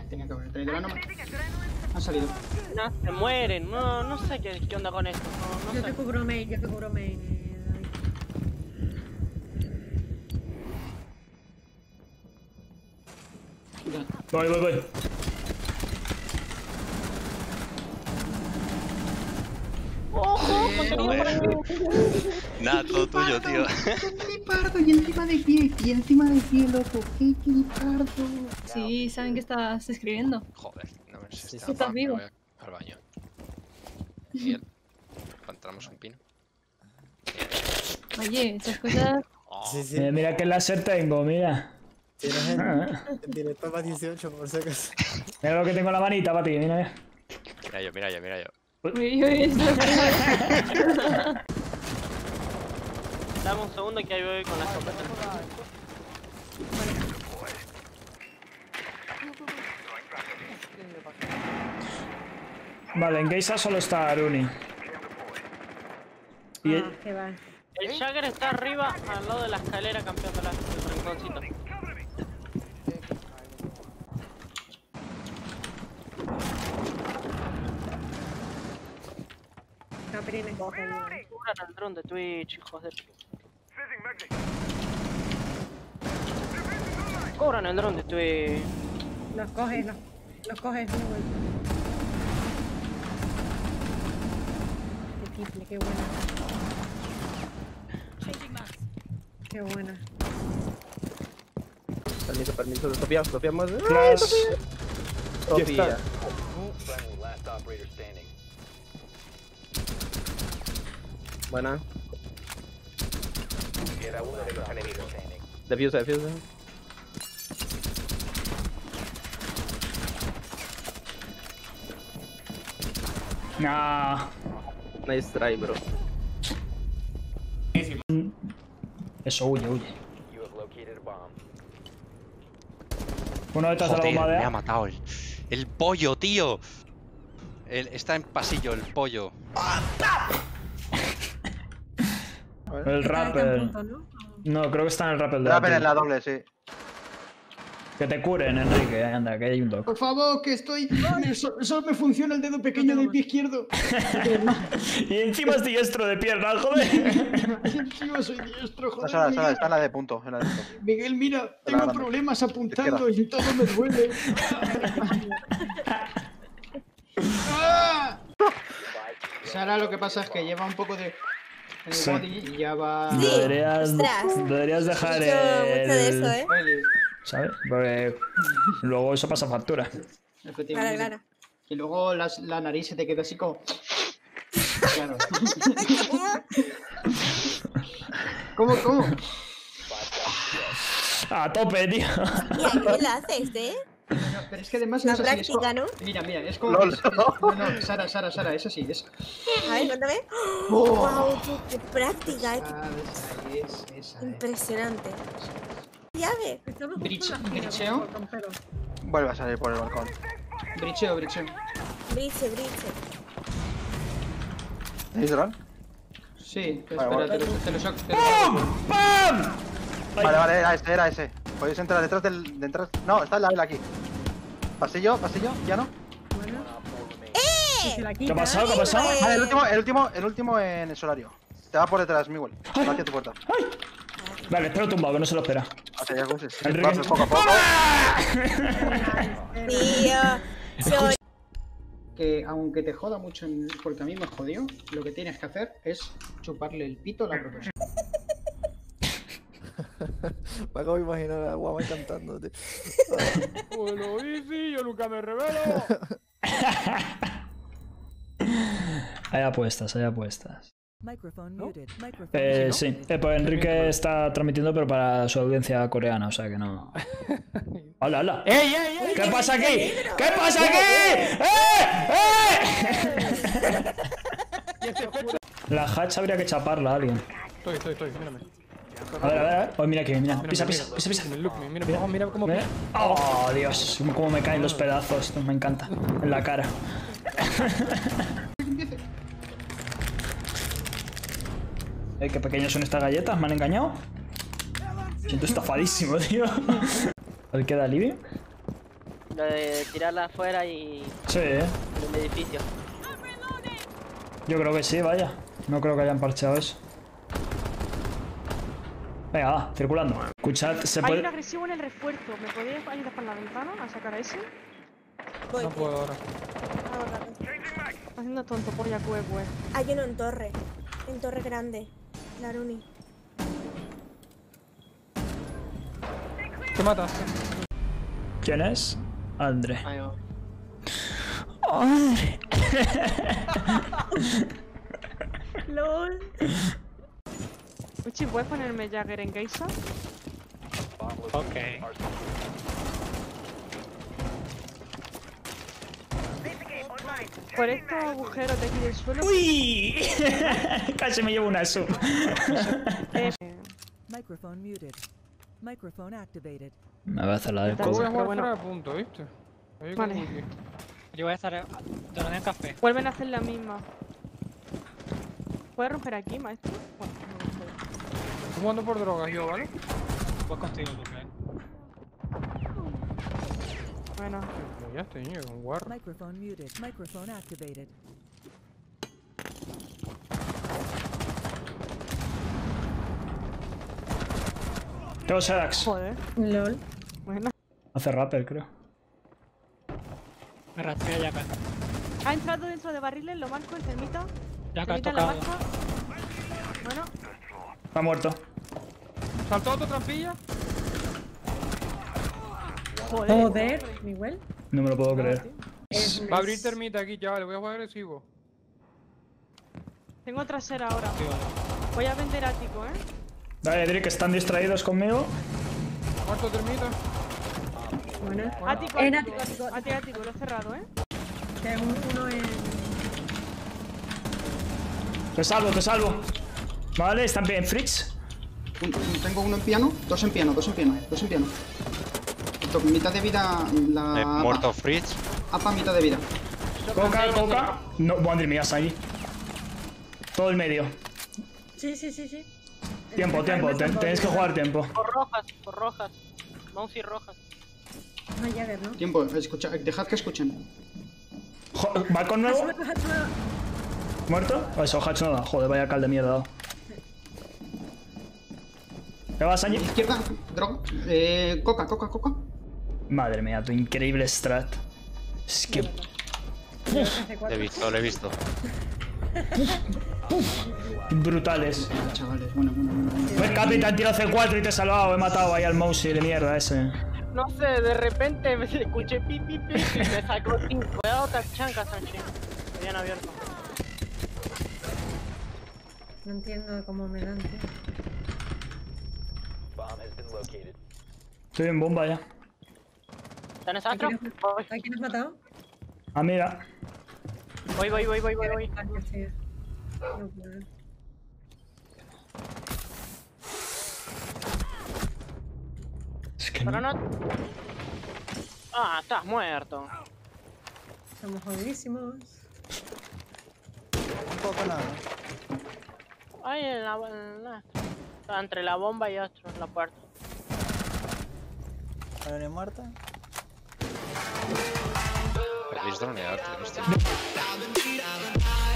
Tenía que haber traído la nómada. Han salido. No, se mueren. No sé qué onda con esto. No Yo sé. te cubro main, yo te cubro main. Voy. ¡Ojo! Contenido por aquí. Nada, todo tuyo, tío. ¡Qué clipardo! Y encima de pie, loco. ¡Qué clipardo! Sí, saben que estás escribiendo. Joder, no me sé. Sí, estás vivo. Me voy al baño. Miguel, encontramos un pino. Oye, esas cosas. Oh, Sí, sí. Mira qué láser tengo, mira. Tienes en directo para 18 por si acaso. Mira lo que tengo en la manita para ti, mira. mira yo. Uy, Dame un segundo que ahí voy con la escopeta. Vale, en Geisa solo está Aruni. Y Ah, qué va. El Jagger está arriba, al lado de la escalera, campeándola. El rinconcito. Caprine. Cubran al dron de Twitch, hijos de... Cubran el dron de Twitch. Los coges, Newell. Qué triple, qué buena. Qué buena. Permiso, Sofía más. Flash. Sofía. Buena. Defusa. Nah. Nice try, bro. Eso, huye. Uno detrás de la joder, bomba me de ha A. matado el pollo, tío. Está en pasillo, el pollo. El Está rappel. en punto, ¿no? No, creo que está en el rappel de Rappel A. en la doble, sí. Que te curen, Enrique. Anda, que hay un doc. Por favor, que estoy... Solo me funciona el dedo pequeño del pie izquierdo. Y encima es diestro de pierna, joder. Encima soy diestro, joder. Sara, Miguel. está en la de punto. En la de punto. Miguel, mira, tengo Claro. problemas apuntando y todo me duele. ¡Ah! Sara, lo que pasa es que lleva un poco de... En el Sí. body y ya va... Sí. Deberías dejar Mucho de eso, ¿eh? Oye, ¿sabes? Porque luego eso pasa factura. efectivamente. Claro. Y luego la nariz se te queda así como... Claro. ¿Cómo? A tope, tío. ¿Y a qué lo haces, eh? No, pero es que además La es así, es práctica, como... ¿no? Mira, es como... LOL. No, Sara, es así, es... A ver, cuéntame. Oh. ¡Wow! ¡Qué práctica! Esa es. Impresionante. Llave. Estamos justo Bridge- en la esquina, bricheo. por campero. Vuelve a salir por el balcón. Bricheo. Briche. ¿Tenéis dron? Sí, Vale, espera, vale. te lo saco. ¡Pam! Vale, era ese. Podéis entrar detrás del... detrás... No, está en la vela aquí. Pasillo, ya no. Bueno. ¡Eh! Se la ¿Qué ha quita. pasado? ¿Qué ha pasado? Vale, el último en el solario. Te va por detrás, Miguel. Va hacia tu puerta. Vale, espero tumbado, que no se lo espera. Hacia allá, Gunsis. Enrique. Paso poco a poco. Tío. Soy... Que aunque te joda mucho, porque a mí me jodió, lo que tienes que hacer es chuparle el pito a la profesora. Me acabo de imaginar a Guama cantando, tío. Lo hice, yo nunca me revelo. Hay apuestas. ¿No? Sí, pues Enrique está transmitiendo, pero para su audiencia coreana, o sea que no. ¡Hola! ¡Ey! ¿Qué pasa aquí? ¿Qué pasa aquí? La hatch habría que chaparla a alguien. Estoy, mírame. A ver. Oh, mira aquí, mira. Pisa. Mira cómo. Mira. Oh, Dios, cómo me caen los pedazos. Me encanta. En la cara. Qué pequeños son estas galletas, me han engañado. Siento estafadísimo, tío. ¿Cuál queda, Libby? Lo de tirarla afuera y Sí, el edificio. yo creo que sí, vaya. No creo que hayan parcheado eso. Venga, va, circulando. Escuchad, se Hay puede... un agresivo en el refuerzo. ¿Me podéis ayudar por la ventana a sacar a ese? Voy, No tío. puedo ahora. Ahora. Haciendo tonto por Yakue. Hay uno en torre. En torre grande. Laruni. ¿Qué matas? ¿Quién es? André. Ahí va. ¡André! LOL. Uchi, ¿puedes ponerme Jagger en Geisha? Ok. Por estos agujeros de aquí del suelo. ¡Uy! Casi me llevo una sub. Microphone muted. Microphone activated. Me va a hacer la del Yo voy a cobre. jugar bueno. fuera de punto, ¿viste? Ahí Vale. con Wiki. Yo voy a estar donde en café. Vuelven a hacer la misma. ¿Puedes romper aquí, maestro? Bueno, no lo puedo. Estoy jugando por drogas yo, ¿vale? Voy contigo, porque... Bueno. Como ya estoy niño, con guarro. Microphone muted. Microphone activated. Tengo Serax. Joder. LOL. Bueno. Hace rapper, creo. Me rastrea ya acá. Ha entrado dentro de barriles, lo marco, enfermita. Ya acá Enfermita en la tocado. marca. Bueno. Está muerto. ¿Saltó tu trampilla? Joder, Miguel. No me lo puedo creer. Va a abrir termita aquí, chaval. Voy a jugar agresivo. Tengo trasera ahora. Voy a vender ático, ¿eh? Dale, Drick, están distraídos conmigo. Muerto termita. Buena. Ático, En ático, ático, ático, ático, lo he cerrado, ¿eh? Tengo uno en... Te salvo, te salvo. Vale, están bien, Fritz. Tengo uno en piano, dos en piano, dos en piano, dos en piano. Mitad de vida la... Muerto Fritz. APA, mitad de vida. Coca, coca. No, madre mía, está allí. Todo el medio. Sí, sí, sí, sí. Tiempo, tiempo. Tenéis que jugar tiempo. Por rojas. Mouse y rojas. No hay Jagger, ¿no? Tiempo, escucha, dejad que escuchen. ¿Balcón nuevo? ¿Muerto? O eso, Hatch no da. Joder, vaya cal de mierda. dado. ¿Qué vas, Angie? Izquierda, droga. Coca, coca, coca. Madre mía, tu increíble strat. Es que... Lo he visto, lo he visto. brutales. Chavales, bueno, bueno, bueno. Pues Capitán tiro C4 y te he salvado. He matado ahí al Mousy de mierda ese. No sé, de repente me escuché pi pi pi y me sacó 5. Me he dado otra chanca, Sanchi. Habían abierto. No entiendo cómo me dan, tío. Estoy en bomba ya. ¿Están en ¿A Sastro? quién has matado? Ah, mira. Voy. Ah, que sí. No puedo. Es que Pero no... no... Ah, estás muerto. Somos jodidísimos. Un poco nada. Ahí en la... Está entre la bomba y Astro, en la puerta. ¿Hay muerta? Perdéis dronear, tío.